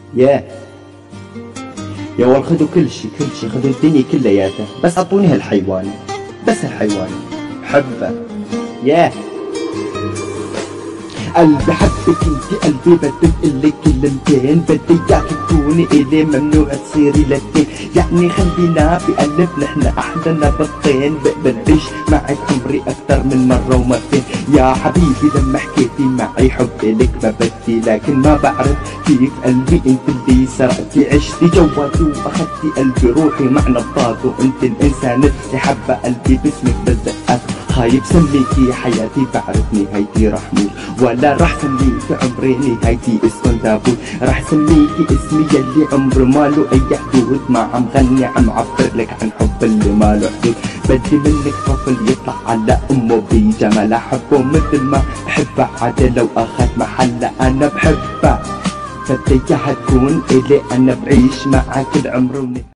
يا ول خذوا كل شي خذوا الدنيا كلياتها، بس اعطوني هالحيوان، بس هالحيوان حبه. يا قلبي حبك انتي، قلبي بدي اقلك كلمتين، بدي اياك تكوني الي ممنوع تصيري لتين، يعني خلينا بقلب نحن احلى نبضتين، بقدر اعيش معك عمري اكتر من مرة ومرتين. يا حبيبي لما حكيتي معي حبي لك ما بدي، لكن ما بعرف كيف قلبي انت اللي سرقتي، عشتي جواتي واخدتي قلبي روحي مع نبضات، وانت الانسان اللي حبه قلبي باسمك بالدقات. خايب سميكي حياتي بعرف نهايتي رح موت، ولا رح سميكي عمري نهايتي اسم تابوت، رح سميكي اسمي يلي عمري ماله اي حدود، ما عم غني عم عبر لك عن حب اللي ماله حدود. بدي منك طفل يطلع على امه بجمال، احبه مثل ما بحبها عاد لو اخذ محلها انا بحبها، بدي اياها تكون الي انا بعيش معك العمر.